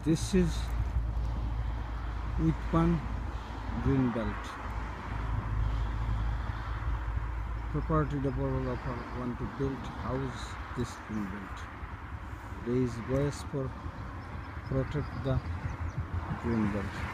This is Whitburn Green Belt. Property developer want to build house this green belt. There is voice for protect the green belt.